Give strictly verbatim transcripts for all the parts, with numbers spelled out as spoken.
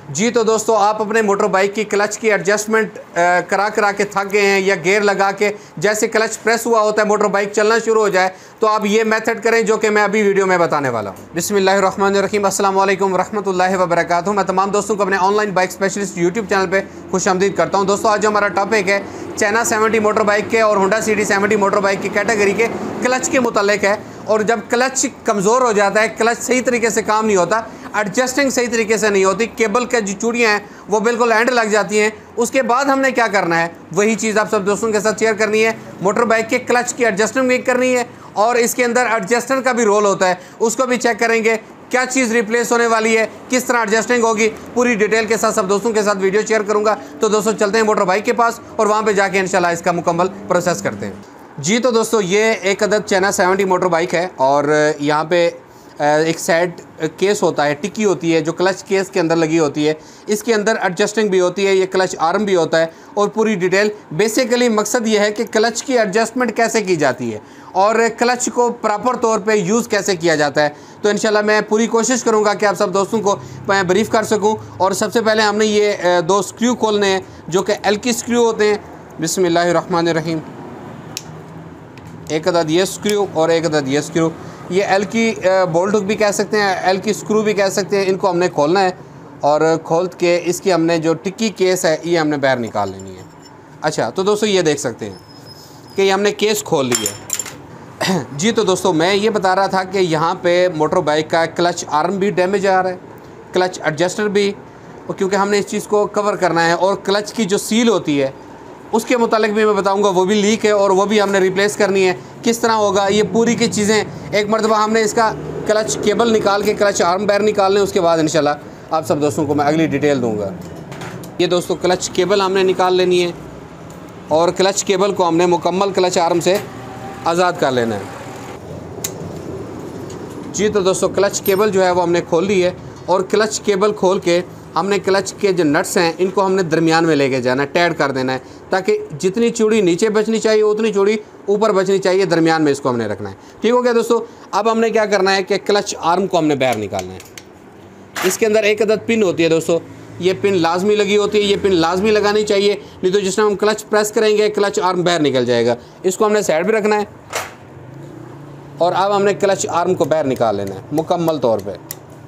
जी तो दोस्तों, आप अपने मोटर बाइक की क्लच की एडजस्टमेंट करा करा के थक गए हैं, या गियर लगा के जैसे क्लच प्रेस हुआ होता है मोटर बाइक चलना शुरू हो जाए, तो आप ये मेथड करें जो कि मैं अभी वीडियो में बताने वाला हूँ। बिस्मिल्लाहिर्रहमानिर्रहीम, अस्सलाम वालेकुम रहमतुल्लाहि व बरकातुहू। मैं तमाम दोस्तों को अपने online bike specialist YouTube channel पर खुशामदीद करता हूँ। दोस्तों, आज हमारा टॉपिक है चाइना सेवेंटी मोटर बाइक के और Honda city seventy motor bike की कैटेगरी के क्लच के मुतालिक है। और जब क्लच कमज़ोर हो जाता है, क्लच सही तरीके से काम नहीं होता, एडजस्टिंग सही तरीके से नहीं होती, केबल के जो चूड़ियाँ हैं वो बिल्कुल एंड लग जाती हैं, उसके बाद हमने क्या करना है, वही चीज़ आप सब दोस्तों के साथ शेयर करनी है। मोटर बाइक के क्लच की एडजस्टमेंट भी करनी है और इसके अंदर एडजस्टर का भी रोल होता है, उसको भी चेक करेंगे क्या चीज़ रिप्लेस होने वाली है, किस तरह एडजस्टिंग होगी, पूरी डिटेल के साथ सब दोस्तों के साथ वीडियो शेयर करूँगा। तो दोस्तों चलते हैं मोटर बाइक के पास और वहाँ पर जाके इंशाल्लाह इसका मुकम्मल प्रोसेस करते हैं। जी तो दोस्तों, ये एक अदद चाइना सेवेंटी मोटर बाइक है और यहाँ पे एक साइड केस होता है, टिक्की होती है जो क्लच केस के अंदर लगी होती है। इसके अंदर एडजस्टिंग भी होती है, ये क्लच आर्म भी होता है और पूरी डिटेल। बेसिकली मकसद ये है कि क्लच की एडजस्टमेंट कैसे की जाती है और क्लच को प्रॉपर तौर पे यूज़ कैसे किया जाता है। तो इंशाल्लाह मैं पूरी कोशिश करूँगा कि आप सब दोस्तों को मैं ब्रीफ कर सकूँ। और सबसे पहले हमने ये दो स्क्रू खोलने हैं जो कि एल की स्क्रू होते हैं। बिस्मिल्लाहिर्रहमानिर्रहीम, एक अदद ये स्क्रू और एक अदद ये स्क्रू। ये एल की बोल्ट हुक भी कह सकते हैं, एल की स्क्रू भी कह सकते हैं। इनको हमने खोलना है और खोल के इसकी हमने जो टिक्की केस है ये हमने बाहर निकाल लेनी है। अच्छा, तो दोस्तों ये देख सकते हैं कि ये हमने केस खोल लिया। जी तो दोस्तों, मैं ये बता रहा था कि यहाँ पे मोटर बाइक का क्लच आर्म भी डैमेज आ रहा है, क्लच एडजस्टर भी, क्योंकि हमने इस चीज़ को कवर करना है। और क्लच की जो सील होती है उसके मुतालिक भी मैं बताऊंगा, वो भी लीक है और वो भी हमने रिप्लेस करनी है। किस तरह होगा ये पूरी की चीज़ें, एक मरतबा हमने इसका क्लच केबल निकाल के क्लच आर्म बाहर निकालने, उसके बाद इंशाल्लाह आप सब दोस्तों को मैं अगली डिटेल दूंगा। ये दोस्तों क्लच केबल हमने निकाल लेनी है और क्लच केबल को हमने मुकम्मल क्लच आर्म से आज़ाद कर लेना है। जी तो दोस्तों, क्लच केबल जो है वो हमने खोल ली है और क्लच केबल खोल के हमने क्लच के जो नट्स हैं इनको हमने दरमियान में लेके जाना है, टैड कर देना है, ताकि जितनी चूड़ी नीचे बचनी चाहिए उतनी चूड़ी ऊपर बचनी चाहिए, दरमियान में इसको हमने रखना है। ठीक हो गया दोस्तों। अब हमने क्या करना है कि क्लच आर्म को हमने बाहर निकालना है। इसके अंदर एक अदद पिन होती है दोस्तों, ये पिन लाजमी लगी होती है, ये पिन लाजमी लगानी चाहिए, नहीं तो जिस टाइम हम क्लच प्रेस करेंगे क्लच आर्म बाहर निकल जाएगा। इसको हमने साइड पर रखना है और अब हमने क्लच आर्म को बाहर निकाल लेना है मुकम्मल तौर पर।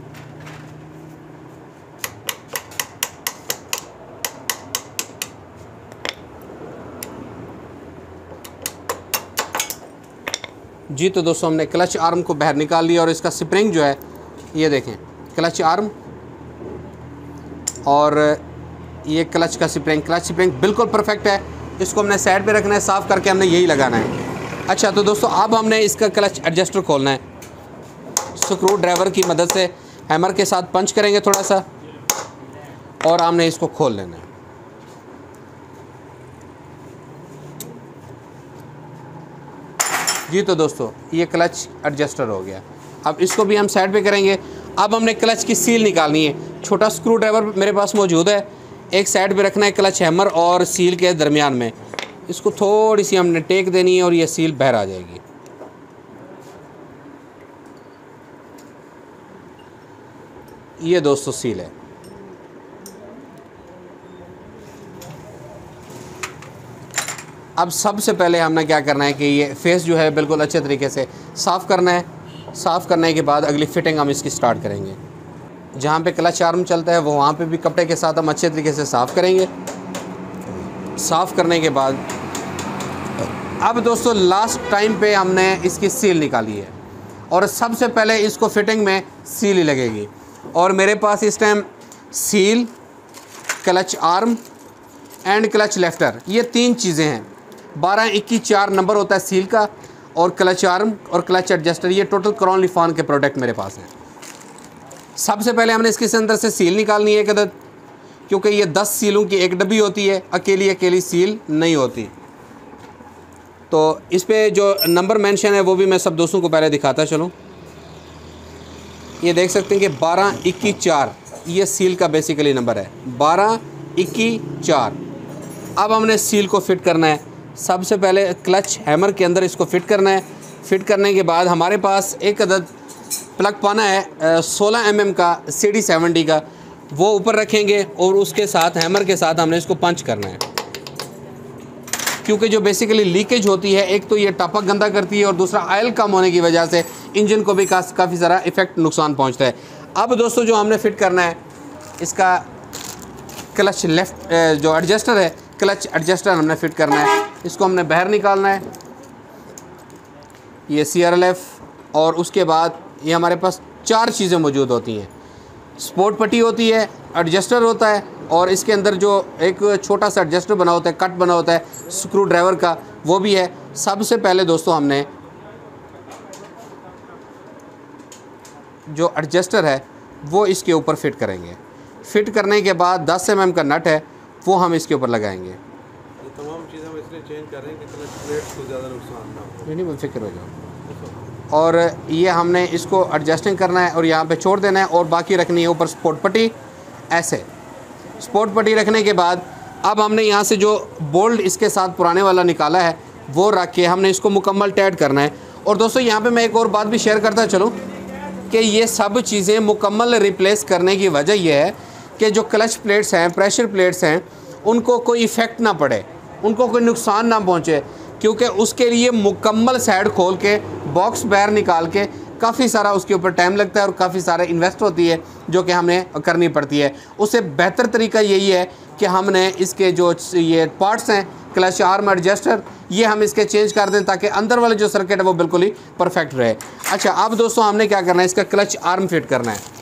जी तो दोस्तों, हमने क्लच आर्म को बाहर निकाल लिया और इसका स्प्रिंग जो है ये देखें, क्लच आर्म और ये क्लच का स्प्रिंग, क्लच स्प्रिंग बिल्कुल परफेक्ट है। इसको हमने साइड पे रखना है, साफ़ करके हमने यही लगाना है। अच्छा, तो दोस्तों अब हमने इसका क्लच एडजस्टर खोलना है। स्क्रू ड्राइवर की मदद से हैमर के साथ पंच करेंगे थोड़ा सा और हमने इसको खोल लेना है। जी तो दोस्तों, ये क्लच एडजस्टर हो गया। अब इसको भी हम साइड पे करेंगे। अब हमने क्लच की सील निकालनी है। छोटा स्क्रू ड्राइवर मेरे पास मौजूद है, एक साइड पे रखना है क्लच हैमर और सील के दरमियान में। इसको थोड़ी सी हमने टेक देनी है और ये सील बाहर आ जाएगी। ये दोस्तों सील है। अब सबसे पहले हमने क्या करना है कि ये फेस जो है बिल्कुल अच्छे तरीके से साफ़ करना है। साफ़ करने के बाद अगली फ़िटिंग हम इसकी स्टार्ट करेंगे। जहाँ पे क्लच आर्म चलता है वो वहाँ पे भी कपड़े के साथ हम अच्छे तरीके से साफ़ करेंगे। साफ़ करने के बाद अब दोस्तों लास्ट टाइम पे हमने इसकी सील निकाली है और सबसे पहले इसको फ़िटिंग में सील ही लगेगी। और मेरे पास इस time seal, clutch arm and clutch lifter, ये तीन चीज़ें हैं। बारह इक्कीस चार नंबर होता है सील का और क्लच आर्म और क्लच एडजस्टर, ये टोटल क्रॉन लिफान के प्रोडक्ट मेरे पास हैं। सबसे पहले हमने इसके अंदर से सील निकालनी है एक अदद, क्योंकि ये दस सीलों की एक डब्बी होती है, अकेली अकेली सील नहीं होती। तो इस पर जो नंबर मेंशन है वो भी मैं सब दोस्तों को पहले दिखाता चलूँ। ये देख सकते हैं कि बारह इक्कीस चार ये सील का बेसिकली नंबर है, बारह इक्कीस चार। अब हमने सील को फिट करना है। सबसे पहले क्लच हैमर के अंदर इसको फिट करना है। फिट करने के बाद हमारे पास एक अदद प्लग पाना है सोलह एम एम का सी डी सेवेंटी का। वो ऊपर रखेंगे और उसके साथ हैमर के साथ हमने इसको पंच करना है, क्योंकि जो बेसिकली लीकेज होती है, एक तो ये टपक गंदा करती है और दूसरा ऑयल कम होने की वजह से इंजन को भी काफ़ी सारा इफेक्ट नुकसान पहुंचता है। अब दोस्तों जो हमने फिट करना है इसका क्लच लेफ्ट जो एडजस्टर है, क्लच एडजस्टर हमने फिट करना है। इसको हमने बाहर निकालना है, ये सी आर एल एफ, और उसके बाद ये हमारे पास चार चीज़ें मौजूद होती हैं। स्पोर्ट पट्टी होती है, एडजस्टर होता है, और इसके अंदर जो एक छोटा सा एडजस्टर बना होता है, कट बना होता है स्क्रू ड्राइवर का, वो भी है। सबसे पहले दोस्तों हमने जो एडजस्टर है वो इसके ऊपर फिट करेंगे। फिट करने के बाद दस एम एम का नट है वो हम इसके ऊपर लगाएंगे। ये तमाम चीज़ें हम इसलिए चेंज कर रहे हैं कि क्लच प्लेट को ज़्यादा नुकसान ना हो। नहीं नहीं फिक्र हो जाओ। और ये हमने इसको एडजस्टिंग करना है और यहाँ पे छोड़ देना है, और बाकी रखनी है ऊपर स्पोर्ट पट्टी। ऐसे स्पोर्ट पट्टी रखने के बाद अब हमने यहाँ से जो बोल्ट इसके साथ पुराने वाला निकाला है वो रख के हमने इसको मुकम्मल टाइट करना है। और दोस्तों यहाँ पे मैं एक और बात भी शेयर करता चलूँ कि ये सब चीज़ें मुकम्मल रिप्लेस करने की वजह यह है कि जो क्लच प्लेट्स हैं, प्रेशर प्लेट्स हैं, उनको कोई इफ़ेक्ट ना पड़े, उनको कोई नुकसान ना पहुँचे, क्योंकि उसके लिए मुकम्मल साइड खोल के बॉक्स बाहर निकाल के काफ़ी सारा उसके ऊपर टाइम लगता है और काफ़ी सारा इन्वेस्ट होती है जो कि हमें करनी पड़ती है। उससे बेहतर तरीका यही है कि हमने इसके जो ये पार्ट्स हैं, क्लच आर्म एडजस्टर, ये हम इसके चेंज कर दें ताकि अंदर वाला जो सर्किट है वो बिल्कुल ही परफेक्ट रहे। अच्छा, अब दोस्तों हमने क्या करना है, इसका क्लच आर्म फिट करना है।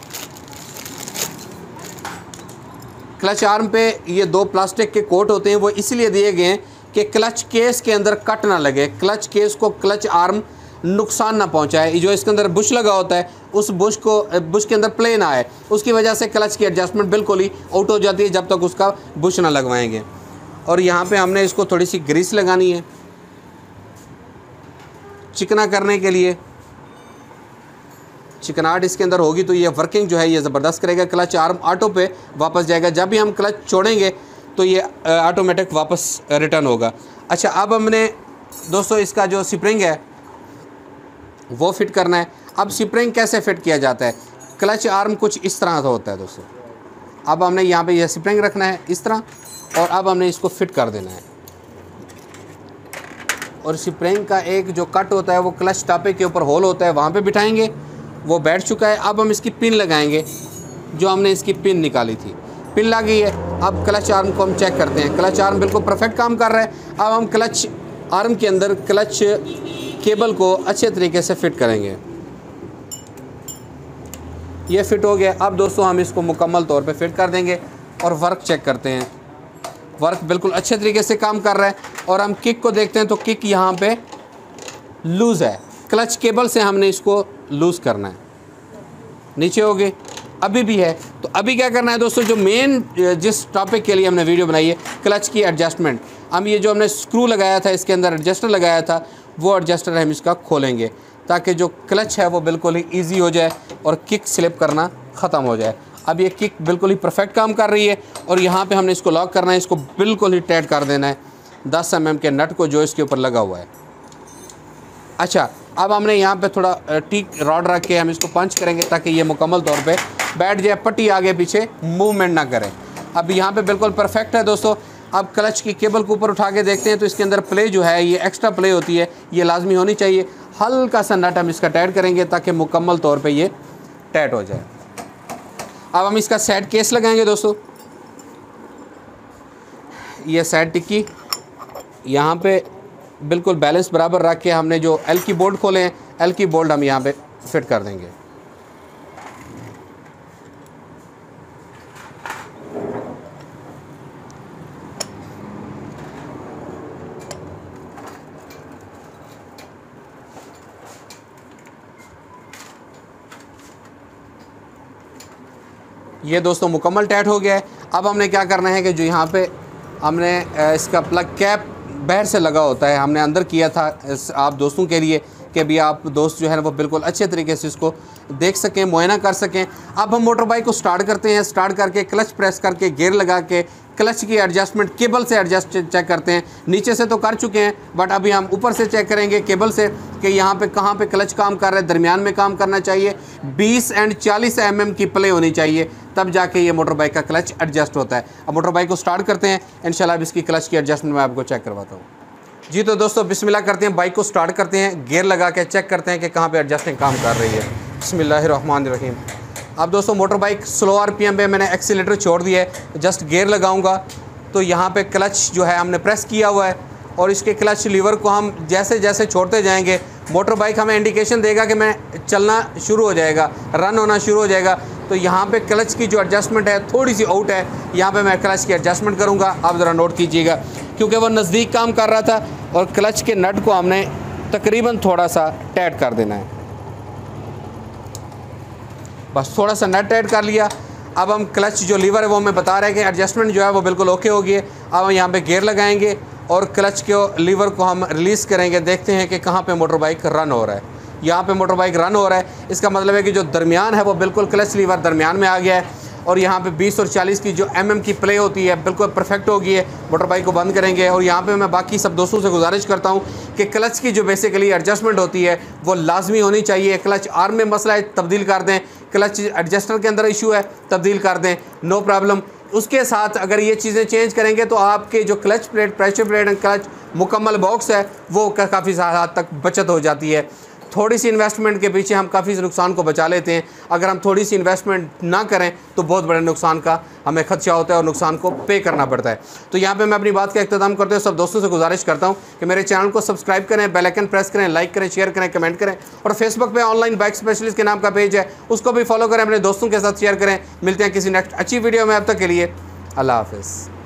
क्लच आर्म पे ये दो प्लास्टिक के कोट होते हैं, वो इसलिए दिए गए हैं कि क्लच केस के अंदर कट ना लगे, क्लच केस को क्लच आर्म नुकसान ना पहुंचाए। जो इसके अंदर बुश लगा होता है उस बुश को बुश के अंदर प्ले ना आए, उसकी वजह से क्लच की एडजस्टमेंट बिल्कुल ही आउट हो जाती है जब तक उसका बुश ना लगवाएंगे। और यहाँ पे हमने इसको थोड़ी सी ग्रीस लगानी है चिकना करने के लिए। चिकनाहट इसके अंदर होगी तो ये वर्किंग जो है ये ज़बरदस्त करेगा। क्लच आर्म ऑटो पे वापस जाएगा, जब भी हम क्लच छोड़ेंगे तो ये ऑटोमेटिक वापस रिटर्न होगा। अच्छा, अब हमने दोस्तों इसका जो स्प्रिंग है वो फिट करना है। अब स्प्रिंग कैसे फिट किया जाता है, क्लच आर्म कुछ इस तरह का होता है दोस्तों। अब हमने यहाँ पे ये स्प्रिंग रखना है इस तरह, और अब हमने इसको फिट कर देना है। और स्प्रिंग का एक जो कट होता है वो क्लच टापे के ऊपर होल होता है, वहाँ पे बिठाएंगे, वो बैठ चुका है। अब हम इसकी पिन लगाएंगे, जो हमने इसकी पिन निकाली थी, पिन लग गई है। अब क्लच आर्म को हम चेक करते हैं, क्लच आर्म बिल्कुल परफेक्ट काम कर रहा है। अब हम क्लच आर्म के अंदर क्लच केबल को अच्छे तरीके से फिट करेंगे। ये फिट हो गया। अब दोस्तों हम इसको मुकम्मल तौर पे फिट कर देंगे और वर्क चेक करते हैं। वर्क बिल्कुल अच्छे तरीके से काम कर रहा है। और हम किक को देखते हैं तो किक यहाँ पे लूज़ है, क्लच केबल से हमने इसको लूज़ करना है। नीचे हो गए, अभी भी है। तो अभी क्या करना है दोस्तों, जो मेन जिस टॉपिक के लिए हमने वीडियो बनाई है, क्लच की एडजस्टमेंट, हम ये जो हमने स्क्रू लगाया था, इसके अंदर एडजस्टर लगाया था, वो एडजस्टर हम इसका खोलेंगे ताकि जो क्लच है वो बिल्कुल ही ईजी हो जाए और किक स्लिप करना ख़त्म हो जाए। अब ये किक बिल्कुल ही परफेक्ट काम कर रही है। और यहाँ पे हमने इसको लॉक करना है, इसको बिल्कुल ही टाइट कर देना है दस एम एम के नट को जो इसके ऊपर लगा हुआ है। अच्छा, अब हमने यहाँ पे थोड़ा टीक रॉड रख के हम इसको पंच करेंगे ताकि ये मुकम्मल तौर पे बैठ जाए, पट्टी आगे पीछे मूवमेंट ना करे। अब यहाँ पे बिल्कुल परफेक्ट है दोस्तों। अब क्लच की केबल को ऊपर उठा के देखते हैं तो इसके अंदर प्ले जो है ये एक्स्ट्रा प्ले होती है, ये लाजमी होनी चाहिए। हल्का सा नट हम इसका टाइट करेंगे ताकि मुकम्मल तौर पे ये टाइट हो जाए। अब हम इसका साइड केस लगाएंगे दोस्तों। ये साइड टिक्की यहाँ पे बिल्कुल बैलेंस बराबर रख के हमने जो एल की बोल्ट खोले हैं, एल की बोल्ट हम यहाँ पे फिट कर देंगे। ये दोस्तों मुकम्मल टाइट हो गया है। अब हमने क्या करना है कि जो यहाँ पे हमने इसका प्लग कैप बाहर से लगा होता है, हमने अंदर किया था आप दोस्तों के लिए कि ताकि भी आप दोस्त जो है ना वो बिल्कुल अच्छे तरीके से इसको देख सकें, मुआयना कर सकें। अब हम मोटर बाइक को स्टार्ट करते हैं। स्टार्ट करके क्लच प्रेस करके गियर लगा के क्लच की एडजस्टमेंट केबल से एडजस्ट चेक करते हैं। नीचे से तो कर चुके हैं, बट अभी हम ऊपर से चेक करेंगे केबल से कि यहाँ पे कहाँ पे क्लच काम कर रहा है। दरमियान में काम करना चाहिए, बीस एंड चालीस एम एम की प्ले होनी चाहिए, तब जाके ये मोटर बाइक का क्लच एडजस्ट होता है। अब मोटर बाइक को स्टार्ट करते हैं, इंशाल्लाह अब इसकी क्लच की एडजस्टमेंट मैं आपको चेक करवाता हूँ। जी तो दोस्तों बिस्मिल्लाह करते हैं, बाइक को स्टार्ट करते हैं, गियर लगा के चेक करते हैं कि कहाँ पे एडजस्टिंग काम कर रही है। बिस्मिल्लाहिर्रहमानिर्रहीम। अब दोस्तों मोटर बाइक स्लो आरपीएम पे मैंने एक्सीलेटर छोड़ दिया है, जस्ट गियर लगाऊंगा तो यहाँ पे क्लच जो है हमने प्रेस किया हुआ है और इसके क्लच लीवर को हम जैसे जैसे छोड़ते जाएंगे मोटर बाइक हमें इंडिकेशन देगा कि मैं चलना शुरू हो जाएगा, रन होना शुरू हो जाएगा। तो यहाँ पे क्लच की जो एडजस्टमेंट है थोड़ी सी आउट है, यहाँ पे मैं क्लच की एडजस्टमेंट करूँगा। आप ज़रा नोट कीजिएगा, क्योंकि वो नज़दीक काम कर रहा था और क्लच के नट को हमने तकरीबन थोड़ा सा टाइट कर देना है, बस थोड़ा सा नट टाइट कर लिया। अब हम क्लच जो लीवर है वो हमें बता रहे हैं कि एडजस्टमेंट जो है वो बिल्कुल ओके हो गई है। अब हम यहाँ पे गियर लगाएंगे और क्लच के लीवर को हम रिलीज़ करेंगे। देखते हैं कि कहाँ पे मोटर बाइक रन हो रहा है। यहाँ पे मोटर बाइक रन हो रहा है, इसका मतलब है कि जो दरमियान है वो बिल्कुल क्लच लीवर दरमियान में आ गया है और यहाँ पे बीस और चालीस की जो एम एम की प्ले होती है बिल्कुल परफेक्ट हो गई है। मोटर बाइक को बंद करेंगे और यहाँ पे मैं बाकी सब दोस्तों से गुजारिश करता हूँ कि क्लच की जो बेसिकली एडजस्टमेंट होती है वो लाजमी होनी चाहिए। क्लच आर्म में मसला है, तब्दील कर दें, क्लच एडजस्टर के अंदर इशू है, तब्दील कर दें, नो प्रॉब्लम। उसके साथ अगर ये चीज़ें चेंज करेंगे तो आपके जो clutch plate, pressure plate and clutch मुकम्मल बॉक्स है वो काफ़ी हद तक बचत हो जाती है। थोड़ी सी इन्वेस्टमेंट के पीछे हम काफ़ी नुकसान को बचा लेते हैं। अगर हम थोड़ी सी इन्वेस्टमेंट ना करें तो बहुत बड़े नुकसान का हमें खदशा होता है और नुकसान को पे करना पड़ता है। तो यहाँ पे मैं अपनी बात का इख्तिताम करते हुए सब दोस्तों से गुजारिश करता हूँ कि मेरे चैनल को सब्सक्राइब करें, बेल आइकन प्रेस करें, लाइक करें, शेयर करें, कमेंट करें और फेसबुक पे ऑनलाइन बाइक स्पेशलिस्ट के नाम का पेज है उसको भी फॉलो करें, अपने दोस्तों के साथ शेयर करें। मिलते हैं किसी नेक्स्ट अच्छी वीडियो में, अब तक के लिए अल्लाह हाफ़िज़।